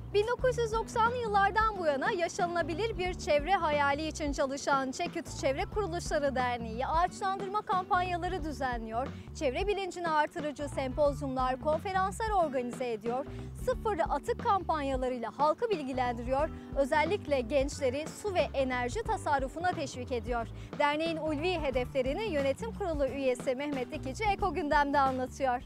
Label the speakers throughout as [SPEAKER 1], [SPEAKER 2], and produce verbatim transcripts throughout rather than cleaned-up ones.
[SPEAKER 1] bin dokuz yüz doksanlı yıllardan bu yana yaşanılabilir bir çevre hayali için çalışan Çeküt Çevre Kuruluşları Derneği ağaçlandırma kampanyaları düzenliyor, çevre bilincini artırıcı sempozyumlar, konferanslar organize ediyor, sıfır atık kampanyalarıyla halkı bilgilendiriyor, özellikle gençleri su ve enerji tasarrufuna teşvik ediyor. Derneğin ulvi hedeflerini yönetim kurulu üyesi Mehmet Dikici Eko Gündem'de anlatıyor.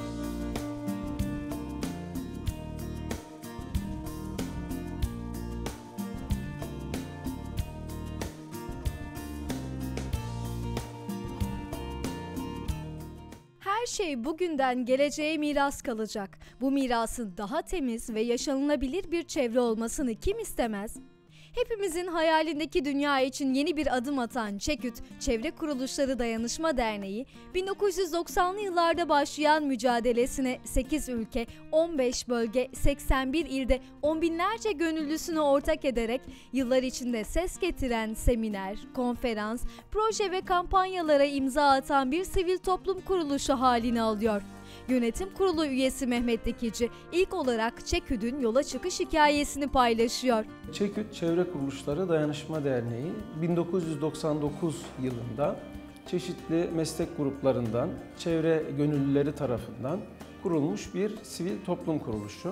[SPEAKER 1] Her şey bugünden geleceğe miras kalacak. Bu mirasın daha temiz ve yaşanılabilir bir çevre olmasını kim istemez? Hepimizin hayalindeki dünya için yeni bir adım atan Çeküt Çevre Kuruluşları Dayanışma Derneği, bin dokuz yüz doksanlı yıllarda başlayan mücadelesine sekiz ülke, on beş bölge, seksen bir ilde on binlerce gönüllüsünü ortak ederek yıllar içinde ses getiren seminer, konferans, proje ve kampanyalara imza atan bir sivil toplum kuruluşu halini alıyor. Yönetim Kurulu üyesi Mehmet Dikici ilk olarak Çeküt'ün yola çıkış hikayesini paylaşıyor.
[SPEAKER 2] Çeküt Çevre Kuruluşları Dayanışma Derneği bin dokuz yüz doksan dokuz yılında çeşitli meslek gruplarından, çevre gönüllüleri tarafından kurulmuş bir sivil toplum kuruluşu.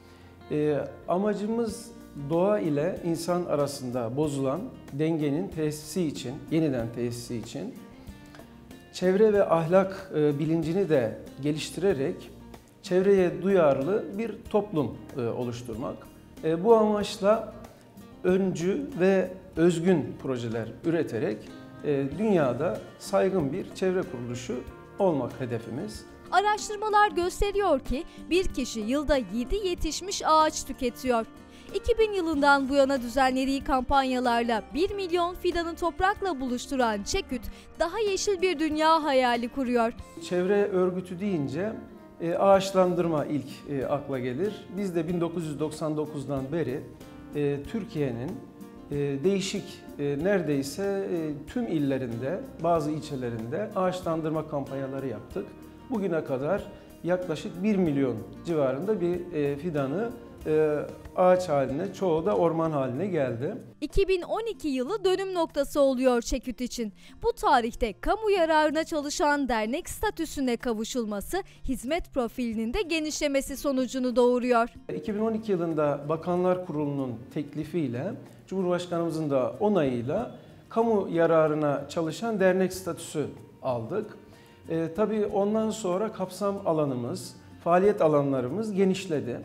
[SPEAKER 2] E, amacımız doğa ile insan arasında bozulan dengenin tesisi için, yeniden tesisi için çevre ve ahlak e, bilincini de geliştirerek çevreye duyarlı bir toplum e, oluşturmak. E, bu amaçla öncü ve özgün projeler üreterek e, dünyada saygın bir çevre kuruluşu olmak hedefimiz.
[SPEAKER 1] Araştırmalar gösteriyor ki bir kişi yılda yedi yetişmiş ağaç tüketiyor. iki bin yılından bu yana düzenlediği kampanyalarla bir milyon fidanı toprakla buluşturan Çeküt, daha yeşil bir dünya hayali kuruyor.
[SPEAKER 2] Çevre örgütü deyince e, ağaçlandırma ilk e, akla gelir. Biz de bin dokuz yüz doksan dokuzdan beri e, Türkiye'nin e, değişik e, neredeyse e, tüm illerinde, bazı ilçelerinde ağaçlandırma kampanyaları yaptık. Bugüne kadar yaklaşık bir milyon civarında bir e, fidanı e, ağaç haline, çoğu da orman haline geldi.
[SPEAKER 1] iki bin on iki yılı dönüm noktası oluyor Çeküt için. Bu tarihte kamu yararına çalışan dernek statüsüne kavuşulması, hizmet profilinin de genişlemesi sonucunu doğuruyor.
[SPEAKER 2] iki bin on iki yılında Bakanlar Kurulu'nun teklifiyle, Cumhurbaşkanımızın da onayıyla kamu yararına çalışan dernek statüsü aldık. E, tabii ondan sonra kapsam alanımız, faaliyet alanlarımız genişledi.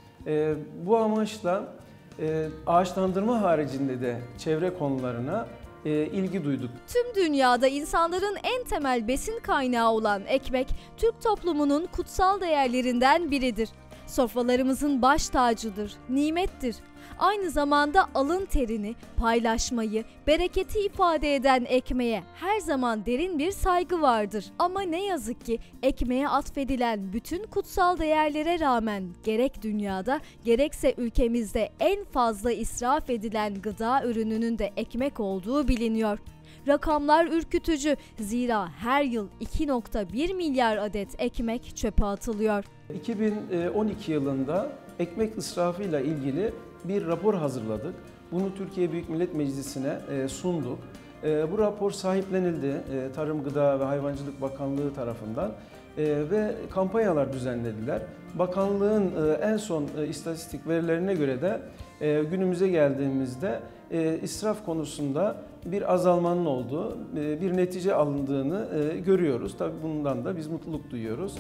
[SPEAKER 2] E, bu amaçla e, ağaçlandırma haricinde de çevre konularına e, ilgi duyduk.
[SPEAKER 1] Tüm dünyada insanların en temel besin kaynağı olan ekmek, Türk toplumunun kutsal değerlerinden biridir. Sofralarımızın baş tacıdır, nimettir. Aynı zamanda alın terini, paylaşmayı, bereketi ifade eden ekmeğe her zaman derin bir saygı vardır. Ama ne yazık ki ekmeğe atfedilen bütün kutsal değerlere rağmen gerek dünyada gerekse ülkemizde en fazla israf edilen gıda ürününün de ekmek olduğu biliniyor. Rakamlar ürkütücü, zira her yıl iki nokta bir milyar adet ekmek çöpe atılıyor.
[SPEAKER 2] iki bin on iki yılında ekmek israfıyla ilgili bir rapor hazırladık. Bunu Türkiye Büyük Millet Meclisi'ne sunduk. Bu rapor sahiplenildi Tarım, Gıda ve Hayvancılık Bakanlığı tarafından ve kampanyalar düzenlediler. Bakanlığın en son istatistik verilerine göre de günümüze geldiğimizde israf konusunda bir azalmanın olduğu, bir netice alındığını görüyoruz. Tabii bundan da biz mutluluk duyuyoruz.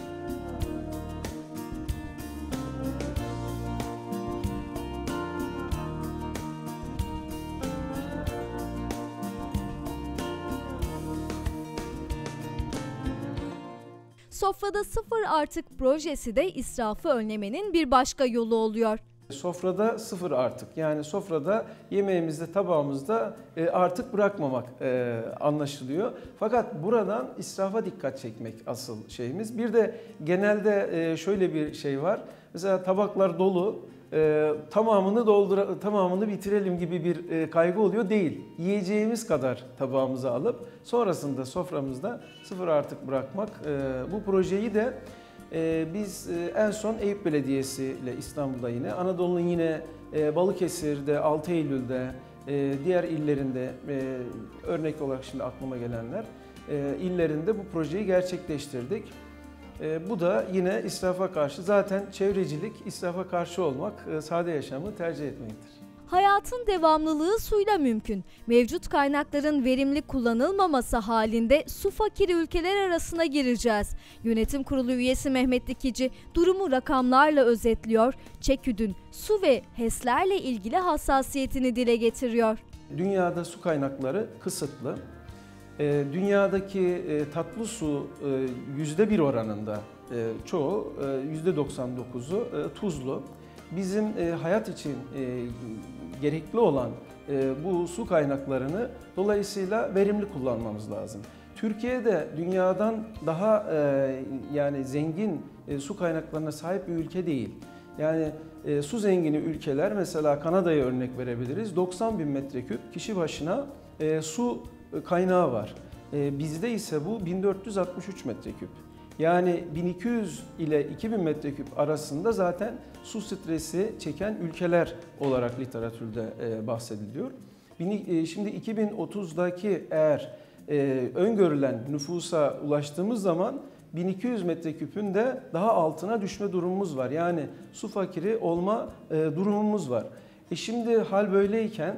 [SPEAKER 1] Sofrada sıfır artık projesi de israfı önlemenin bir başka yolu oluyor.
[SPEAKER 2] Sofrada sıfır artık, yani sofrada yemeğimizde, tabağımızda artık bırakmamak anlaşılıyor. Fakat buradan israfa dikkat çekmek asıl şeyimiz. Bir de genelde şöyle bir şey var. Mesela tabaklar dolu, tamamını doldur, tamamını bitirelim gibi bir kaygı oluyor. Değil. Yiyeceğimiz kadar tabağımıza alıp sonrasında soframızda sıfır artık bırakmak. Bu projeyi de E, biz e, en son Eyüp Belediyesi ile İstanbul'da yine, Anadolu'nun yine e, Balıkesir'de, altı Eylül'de, e, diğer illerinde, e, örnek olarak şimdi aklıma gelenler, e, illerinde bu projeyi gerçekleştirdik. E, bu da yine israfa karşı, zaten çevrecilik, israfa karşı olmak, e, sade yaşamı tercih etmektir.
[SPEAKER 1] Hayatın devamlılığı suyla mümkün. Mevcut kaynakların verimli kullanılmaması halinde su fakiri ülkeler arasına gireceğiz. Yönetim Kurulu üyesi Mehmet Dikici durumu rakamlarla özetliyor. ÇEKÜD'ün su ve HES'lerle ilgili hassasiyetini dile getiriyor.
[SPEAKER 2] Dünyada su kaynakları kısıtlı. E, dünyadaki e, tatlı su e, yüzde bir oranında, e, çoğu e, yüzde doksan dokuzu e, tuzlu. Bizim e, hayat için e, gerekli olan e, bu su kaynaklarını dolayısıyla verimli kullanmamız lazım. Türkiye'de dünyadan daha e, yani zengin e, su kaynaklarına sahip bir ülke değil. Yani e, su zengini ülkeler, mesela Kanada'ya örnek verebiliriz. doksan bin metreküp kişi başına e, su kaynağı var. E, bizde ise bu bin dört yüz altmış üç metreküp. Yani bin iki yüz ile iki bin metreküp arasında zaten su stresi çeken ülkeler olarak literatürde bahsediliyor. Şimdi iki bin otuzdaki eğer öngörülen nüfusa ulaştığımız zaman bin iki yüz metreküpün de daha altına düşme durumumuz var. Yani su fakiri olma durumumuz var. E şimdi hal böyleyken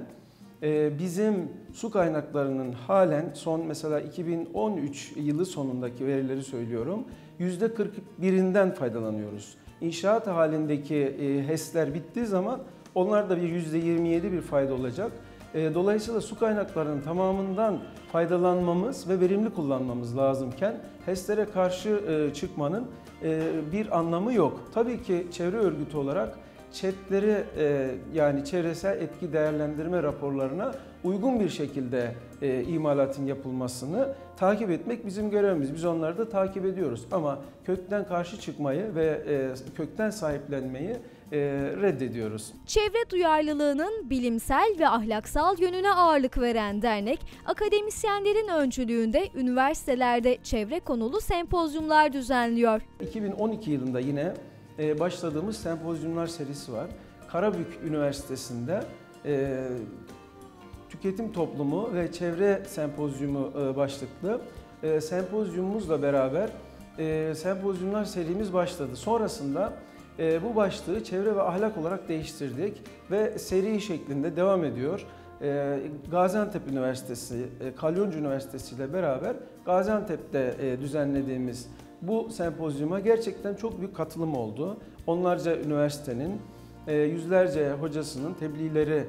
[SPEAKER 2] bizim su kaynaklarının halen son, mesela iki bin on üç yılı sonundaki verileri söylüyorum, yüzde kırk birinden faydalanıyoruz. İnşaat halindeki HES'ler bittiği zaman onlar da bir yüzde yirmi yedi bir fayda olacak. Dolayısıyla su kaynaklarının tamamından faydalanmamız ve verimli kullanmamız lazımken HES'lere karşı çıkmanın bir anlamı yok. Tabii ki çevre örgütü olarak ÇED'leri, yani çevresel etki değerlendirme raporlarına uygun bir şekilde imalatın yapılmasını takip etmek bizim görevimiz. Biz onları da takip ediyoruz. Ama kökten karşı çıkmayı ve kökten sahiplenmeyi reddediyoruz.
[SPEAKER 1] Çevre duyarlılığının bilimsel ve ahlaksal yönüne ağırlık veren dernek, akademisyenlerin öncülüğünde üniversitelerde çevre konulu sempozyumlar düzenliyor.
[SPEAKER 2] iki bin on iki yılında yine başladığımız sempozyumlar serisi var. Karabük Üniversitesi'nde e, tüketim toplumu ve çevre sempozyumu e, başlıklı e, sempozyumumuzla beraber e, sempozyumlar serimiz başladı. Sonrasında e, bu başlığı çevre ve ahlak olarak değiştirdik ve seri şeklinde devam ediyor. E, Gaziantep Üniversitesi, e, Kalyoncu Üniversitesi ile beraber Gaziantep'te e, düzenlediğimiz bu sempozyuma gerçekten çok büyük katılım oldu. Onlarca üniversitenin, yüzlerce hocasının tebliğleri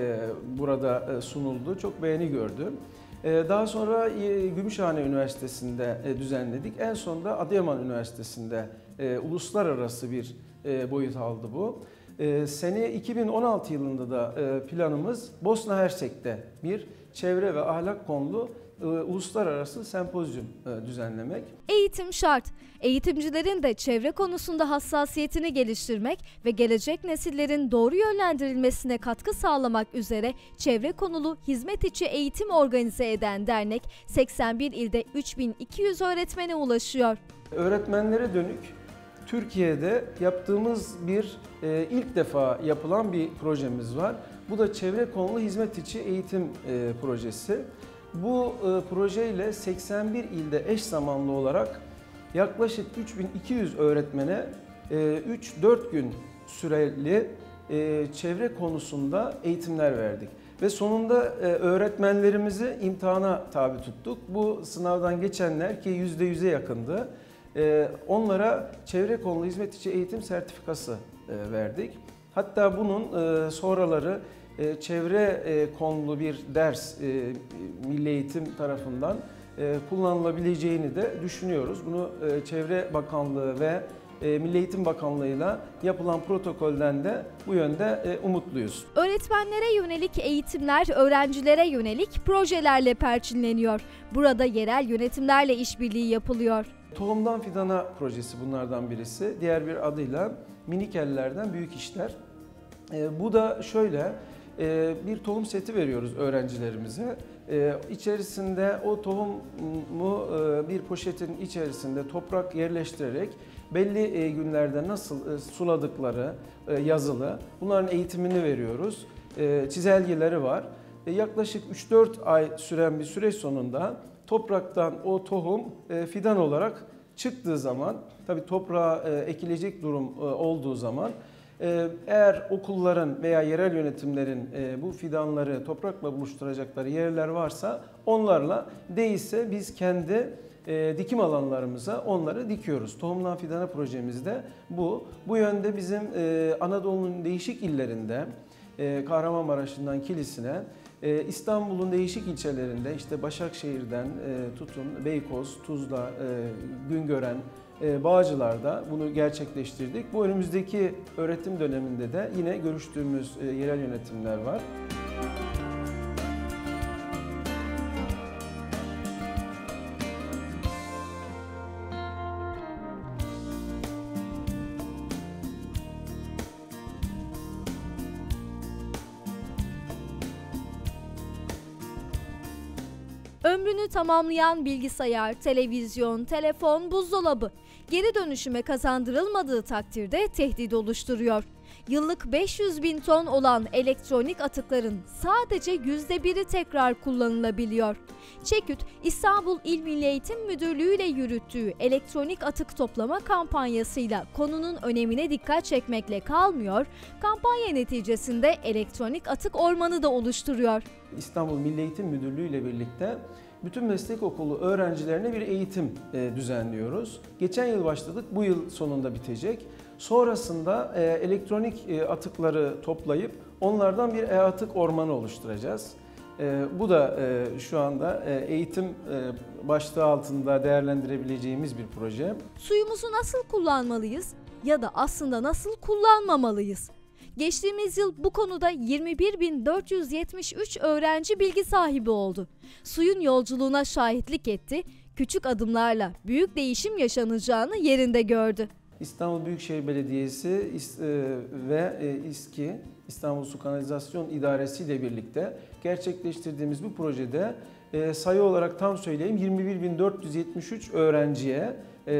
[SPEAKER 2] burada sunuldu. Çok beğeni gördü. Daha sonra Gümüşhane Üniversitesi'nde düzenledik. En sonunda Adıyaman Üniversitesi'nde uluslararası bir boyut aldı bu. Sene iki bin on altı yılında da planımız Bosna Hersek'te bir çevre ve ahlak konulu uluslararası sempozyum düzenlemek.
[SPEAKER 1] Eğitim şart. Eğitimcilerin de çevre konusunda hassasiyetini geliştirmek ve gelecek nesillerin doğru yönlendirilmesine katkı sağlamak üzere çevre konulu hizmet içi eğitim organize eden dernek seksen bir ilde üç bin iki yüz öğretmene ulaşıyor.
[SPEAKER 2] Öğretmenlere dönük Türkiye'de yaptığımız bir e, ilk defa yapılan bir projemiz var. Bu da çevre konulu hizmet içi eğitim e, projesi. Bu e, projeyle seksen bir ilde eş zamanlı olarak yaklaşık üç bin iki yüz öğretmene e, üç dört gün süreli e, çevre konusunda eğitimler verdik. Ve sonunda e, öğretmenlerimizi imtihana tabi tuttuk. Bu sınavdan geçenler, ki yüzde yüze yakındı, e, onlara çevre konulu hizmet içi eğitim sertifikası e, verdik. Hatta bunun e, sonraları çevre konulu bir ders Milli Eğitim tarafından kullanılabileceğini de düşünüyoruz. Bunu Çevre Bakanlığı ve Milli Eğitim Bakanlığı'yla yapılan protokolden de bu yönde umutluyuz.
[SPEAKER 1] Öğretmenlere yönelik eğitimler öğrencilere yönelik projelerle perçinleniyor. Burada yerel yönetimlerle işbirliği yapılıyor.
[SPEAKER 2] Tohumdan Fidana projesi bunlardan birisi. Diğer bir adıyla Minik Ellerden Büyük İşler. Bu da şöyle: bir tohum seti veriyoruz öğrencilerimize. İçerisinde o tohumu bir poşetin içerisinde toprak yerleştirerek belli günlerde nasıl suladıkları yazılı. Bunların eğitimini veriyoruz. Çizelgeleri var. Yaklaşık üç dört ay süren bir süreç sonunda topraktan o tohum fidan olarak çıktığı zaman, tabii toprağa ekilecek durum olduğu zaman, eğer okulların veya yerel yönetimlerin bu fidanları toprakla buluşturacakları yerler varsa onlarla, değilse biz kendi dikim alanlarımıza onları dikiyoruz. Tohumdan Fidana projemizde bu. Bu yönde bizim Anadolu'nun değişik illerinde, Kahramanmaraş'ından Kilis'ine, İstanbul'un değişik ilçelerinde, işte Başakşehir'den tutun Beykoz, Tuzla, Güngören, Bağcılar'da bunu gerçekleştirdik. Bu önümüzdeki öğretim döneminde de yine görüştüğümüz yerel yönetimler var.
[SPEAKER 1] Ömrünü tamamlayan bilgisayar, televizyon, telefon, buzdolabı geri dönüşüme kazandırılmadığı takdirde tehdit oluşturuyor. Yıllık beş yüz bin ton olan elektronik atıkların sadece yüzde biri tekrar kullanılabiliyor. ÇEKÜT, İstanbul İl Milli Eğitim Müdürlüğü ile yürüttüğü elektronik atık toplama kampanyasıyla konunun önemine dikkat çekmekle kalmıyor, kampanya neticesinde elektronik atık ormanı da oluşturuyor.
[SPEAKER 2] İstanbul Milli Eğitim Müdürlüğü ile birlikte bütün meslek okulu öğrencilerine bir eğitim düzenliyoruz. Geçen yıl başladık, bu yıl sonunda bitecek. Sonrasında elektronik atıkları toplayıp onlardan bir e-atık ormanı oluşturacağız. Bu da şu anda eğitim başlığı altında değerlendirebileceğimiz bir proje.
[SPEAKER 1] Suyumuzu nasıl kullanmalıyız ya da aslında nasıl kullanmamalıyız? Geçtiğimiz yıl bu konuda yirmi bir bin dört yüz yetmiş üç öğrenci bilgi sahibi oldu. Suyun yolculuğuna şahitlik etti, küçük adımlarla büyük değişim yaşanacağını yerinde gördü.
[SPEAKER 2] İstanbul Büyükşehir Belediyesi ve İSKİ, İstanbul Su Kanalizasyon İdaresi ile birlikte gerçekleştirdiğimiz bu projede sayı olarak tam söyleyeyim yirmi bir bin dört yüz yetmiş üç öğrenciye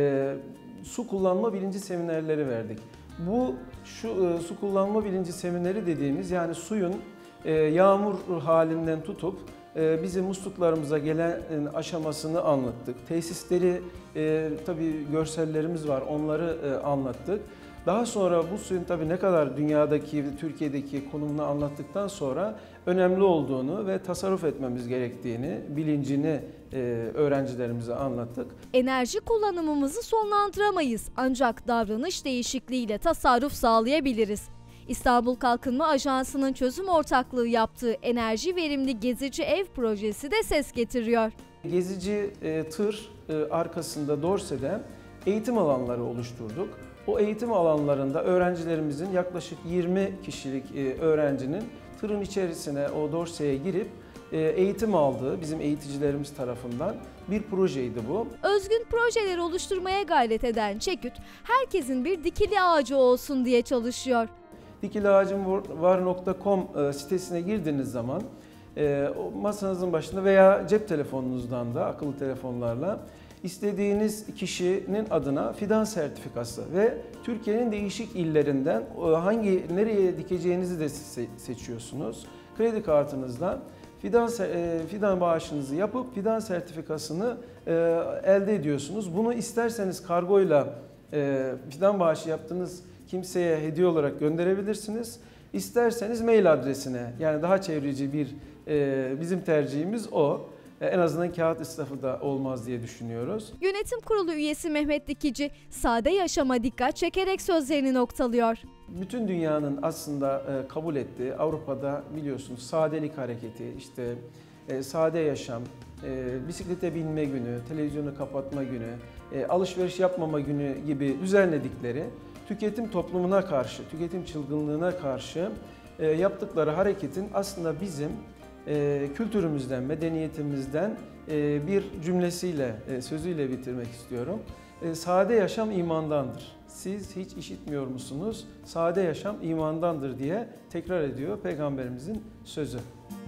[SPEAKER 2] su kullanma bilinci seminerleri verdik. Bu şu e, su kullanma bilinci semineri dediğimiz, yani suyun e, yağmur halinden tutup e, bizim musluklarımıza gelen aşamasını anlattık. Tesisleri, e, tabii görsellerimiz var, onları e, anlattık. Daha sonra bu suyun tabii ne kadar dünyadaki, Türkiye'deki konumunu anlattıktan sonra önemli olduğunu ve tasarruf etmemiz gerektiğini, bilincini e, öğrencilerimize anlattık.
[SPEAKER 1] Enerji kullanımımızı sonlandıramayız, ancak davranış değişikliğiyle tasarruf sağlayabiliriz. İstanbul Kalkınma Ajansı'nın çözüm ortaklığı yaptığı enerji verimli gezici ev projesi de ses getiriyor.
[SPEAKER 2] Gezici e, tır e, arkasında Dorse'de eğitim alanları oluşturduk. O eğitim alanlarında öğrencilerimizin yaklaşık yirmi kişilik öğrencinin tırın içerisine, o Dorse'ye girip eğitim aldığı bizim eğiticilerimiz tarafından bir projeydi bu.
[SPEAKER 1] Özgün projeler oluşturmaya gayret eden ÇEKÜT, herkesin bir dikili ağacı olsun diye çalışıyor.
[SPEAKER 2] dikiliağacımvar nokta com sitesine girdiğiniz zaman masanızın başında veya cep telefonunuzdan da, akıllı telefonlarla İstediğiniz kişinin adına fidan sertifikası ve Türkiye'nin değişik illerinden hangi nereye dikeceğinizi de seçiyorsunuz. Kredi kartınızla fidan fidan bağışınızı yapıp fidan sertifikasını elde ediyorsunuz. Bunu isterseniz kargoyla fidan bağışı yaptığınız kimseye hediye olarak gönderebilirsiniz. İsterseniz mail adresine, yani daha çevreci bir bizim tercihimiz o. En azından kağıt israfı da olmaz diye düşünüyoruz.
[SPEAKER 1] Yönetim Kurulu üyesi Mehmet Dikici, sade yaşama dikkat çekerek sözlerini noktalıyor.
[SPEAKER 2] Bütün dünyanın aslında kabul ettiği, Avrupa'da biliyorsunuz sadelik hareketi, işte sade yaşam, bisiklete binme günü, televizyonu kapatma günü, alışveriş yapmama günü gibi düzenledikleri tüketim toplumuna karşı, tüketim çılgınlığına karşı yaptıkları hareketin aslında bizim E, kültürümüzden, medeniyetimizden e, bir cümlesiyle, e, sözüyle bitirmek istiyorum. E, sade yaşam imandandır. Siz hiç işitmiyor musunuz? Sade yaşam imandandır diye tekrar ediyor Peygamberimizin sözü.